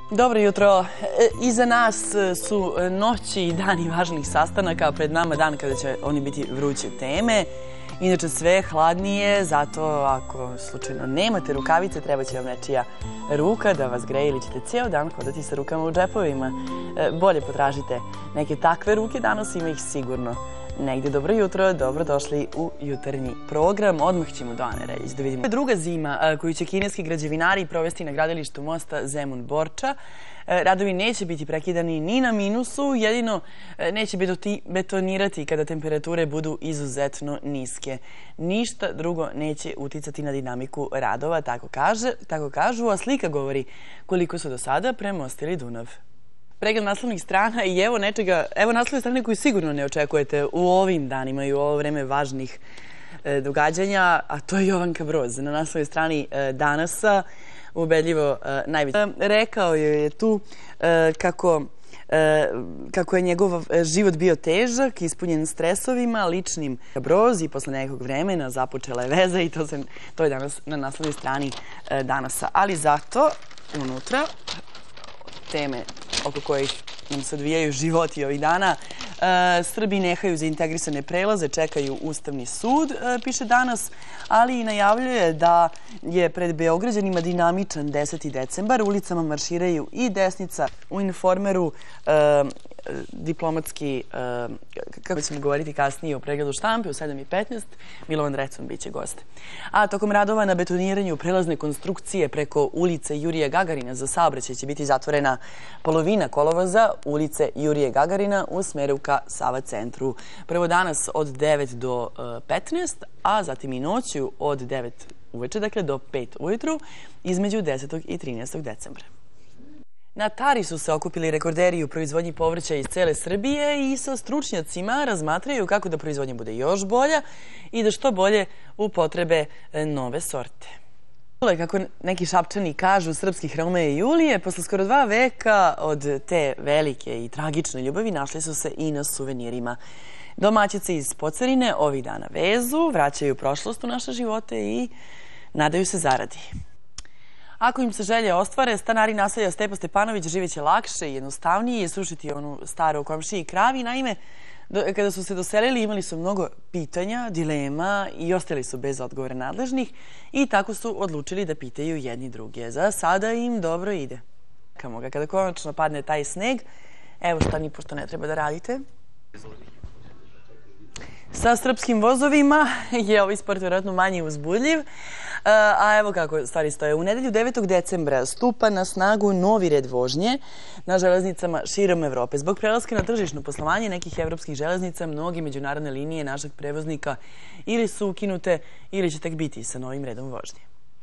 Dobro jutro. Iza nas su noći i dani važnih sastanaka, pred nama dan kada će oni biti vruće teme. Inače sve je hladnije, zato ako slučajno nemate rukavice, treba će vam nečija ruka da vas greje ili ćete cijel dan hodati sa rukama u džepovima. Bolje potražite neke takve ruke, danas ima ih sigurno negdje. Dobro jutro, dobrodošli u jutarnji program. Odmah ćemo do Ane reći da vidimo. Druga zima koju će kineski građevinari provesti na gradilištu mosta Zemun-Borča. Radovi neće biti prekidani ni na minusu, jedino neće betonirati kada temperature budu izuzetno niske. Ništa drugo neće uticati na dinamiku radova, tako kažu, a slika govori koliko su do sada premostili Dunav. Pregled naslovnih strana i evo naslovne strane koju sigurno ne očekujete u ovim danima i u ovo vreme važnih događanja, a to je Jovanka Broz na naslovnoj strani Danasa. Ubedljivo najveće. Rekao je tu kako je njegov život bio težak, ispunjen stresovima, ličnim. Broz i posle nekog vremena započela je veza i to je danas na naslovnoj strani Danasa. Ali zato unutra teme oko kojih nam se odvijaju životi ovih dana. Srbi nehaju za integrisane prelaze, čekaju Ustavni sud, piše Danas, ali i najavljuje da je pred Beograđanima dinamičan 10. decembar. Ulicama marširaju i desnica. U Informeru diplomatski, kako ćemo govoriti kasnije o pregledu štampe, u 7:15, Milovan Recun biće gost. A tokom radova na betoniranju prelazne konstrukcije preko ulice Jurija Gagarina za saobraćaj će biti zatvorena polovina kolovoza ulice Jurije Gagarina u smeru ka Sava centru. Prvo danas od 9 do 15, a zatim i noću od 9 uveče, dakle do 5 ujutru, između 10. i 13. decembra. Na Tari su se okupili rekorderi u proizvodnji povrća iz cele Srbije i sa stručnjacima razmatraju kako da proizvodnja bude još bolja i da što bolje upotrebe nove sorte. Kako neki Šapčani kažu, srpskih Romeo i Julije, posle skoro 2 veka od te velike i tragične ljubavi našli su se i na suvenirima. Domaćice iz Pocerine ovih dana vezu, vraćaju prošlost u naše živote i nadaju se zaradi. Ako im se želje ostvare, stanari naselja Stepa Stepanović živeće lakše i jednostavnije, srušiti onu staru komšiji kravi. Naime, kada su se doselili imali su mnogo pitanja, dilema i ostali su bez odgovora nadležnih i tako su odlučili da pitaju jedni druge. Za sada im dobro ide. Čekamo ga kada konačno padne taj sneg. Evo šta ni pošto ne treba da radite. Sa srpskim vozovima je ovaj sport vjerojatno manje uzbudljiv. A evo kako stvari stoje. U nedelju 9. decembra stupa na snagu novi red vožnje na železnicama širom Evrope. Zbog prelaska na tržišno poslovanje nekih evropskih železnica, mnogi međunarodne linije našeg prevoznika ili su ukinute ili će tek biti sa novim redom vožnje.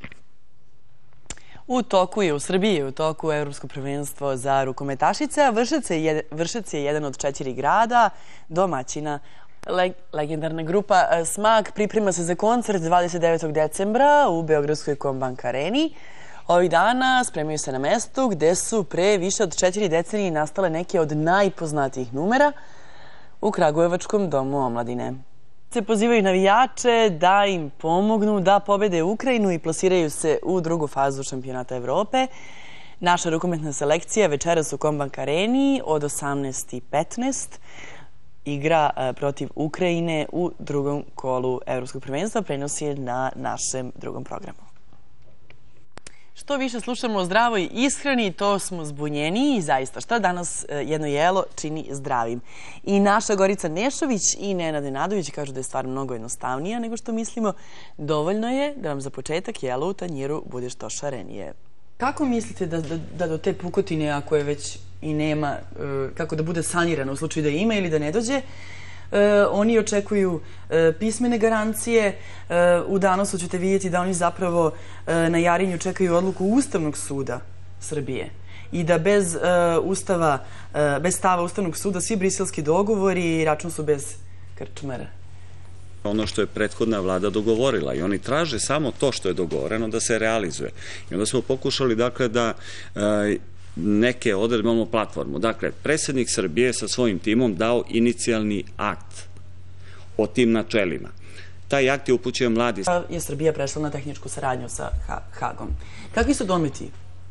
U Srbiji je u toku Evropsko prvenstvo za rukometašice, a Vršac je jedan od 4 grada domaćina. Legendarna grupa Smak priprema se za koncert 29. decembra u Beogradskoj Kombank areni. Ovih dana spremaju se na mestu gde su pre više od 4 decenije nastale neke od najpoznatijih numera u Kragujevačkom domu omladine. Se pozivaju navijače da im pomognu da pobede Ukrajinu i plasiraju se u drugu fazu šampionata Evrope. Naša rukometna selekcija večeras u Kombank areni od 18:15 igra protiv Ukrajine u drugom kolu Evropskog prvenstva, prenosi je na našem drugom programu. Što više slušamo o zdravoj ishrani, to smo zbunjeniji i zaista šta danas jedno jelo čini zdravim. I naša Gorica Nešović i Nenad Nenadović kažu da je stvar mnogo jednostavnija nego što mislimo. Dovoljno je da vam za početak jelo u tanjiru bude što šarenije. Kako mislite da do te pukotine, ako je već i nema, kako da bude sanirano u slučaju da ima ili da ne dođe? Oni očekuju pismene garancije. U Danosu ćete vidjeti da oni zapravo na Jarinju čekaju odluku Ustavnog suda Srbije i da bez stava Ustavnog suda svi briselski dogovori račun su bez krčmara. Ono što je prethodna vlada dogovorila i oni traže samo to što je dogovoreno da se realizuje. I onda smo pokušali dakle da neke odredbe, imamo platformu. Dakle, predsjednik Srbije sa svojim timom dao inicijalni akt o tim načelima. Taj akt je upućen vladi. Je Srbija prešla na tehničku saradnju sa Hagom. Kakvi su dometi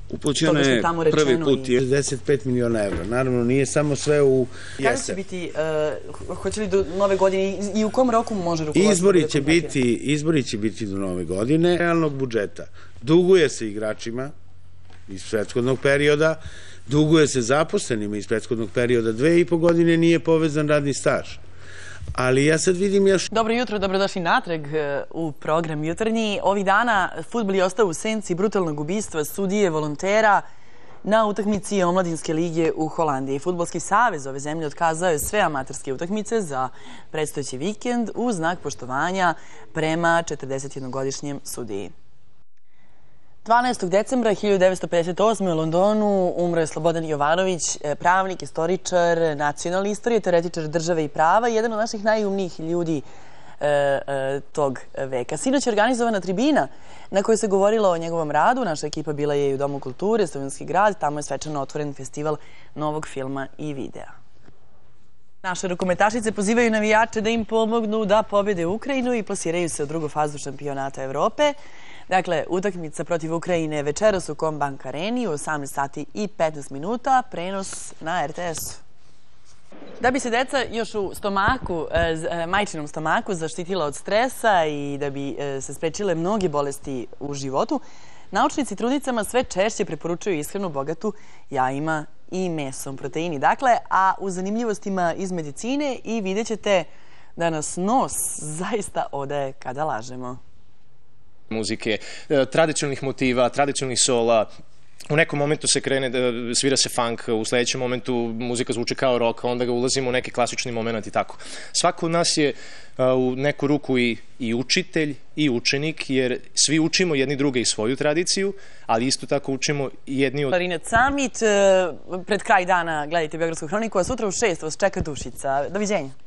Upućeno je prvi put 65 miliona evra. Naravno, nije samo sve u jesen. Kada će biti, hoće li do nove godine i u kom roku može rukovodstvo? Izbori će biti do nove godine. Realnog budžeta. Duguje se igračima iz prethodnog perioda, duguje se zaposlenima iz prethodnog perioda. 2,5 godine nije povezan radni staž. Ali ja sad vidim još... Dobro jutro, dobrodošli natrag u program jutarnji. Ovih dana fudbal je ostao u senci brutalnog ubistva sudije volontera na utakmici Omladinske lige u Holandiji. Fudbalski savez ove zemlje otkazao je sve amaterske utakmice za predstojeći vikend u znak poštovanja prema 41-godišnjem sudiji. 12. decembra 1958. u Londonu umro je Slobodan Jovanović, pravnik, istoričar, nacionalne istorije, teoretičar države i prava, jedan od naših najumnijih ljudi tog veka. Sinoć je organizovana tribina na kojoj se govorilo o njegovom radu. Naša ekipa bila je i u Domu kulture, Slovenski grad, tamo je svečano otvoren festival novog filma i videa. Naše rukometašice pozivaju navijače da im pomognu da pobede Ukrajinu i plasiraju se u drugu fazu šampionata Evrope. Dakle, utakmica protiv Ukrajine večeras u Combank Areni u 18 sati i 15 minuta, prenos na RTS-u. Da bi se deca još u stomaku, majčinom stomaku zaštitila od stresa i da bi se sprečile mnoge bolesti u životu, naučnici trudnicama sve češće preporučuju ishranu bogatu jajima i mesom, proteini. Dakle, a u zanimljivostima iz medicine i vidjet ćete da nas nos zaista odaje kada lažemo. Muzike, tradicionalnih motiva, tradicionalnih sola. U nekom momentu se krene, svira se funk, u sljedećem momentu muzika zvuči kao rock, onda ga ulazimo u neki klasični moment i tako. Svako od nas je u neku ruku i učitelj i učenik, jer svi učimo jedni druge i svoju tradiciju, ali isto tako učimo jedni od... Klarinet Summit, pred kraj dana gledajte Beogradsku hroniku, a sutra u 6 vas čeka Dušica. Doviđenja.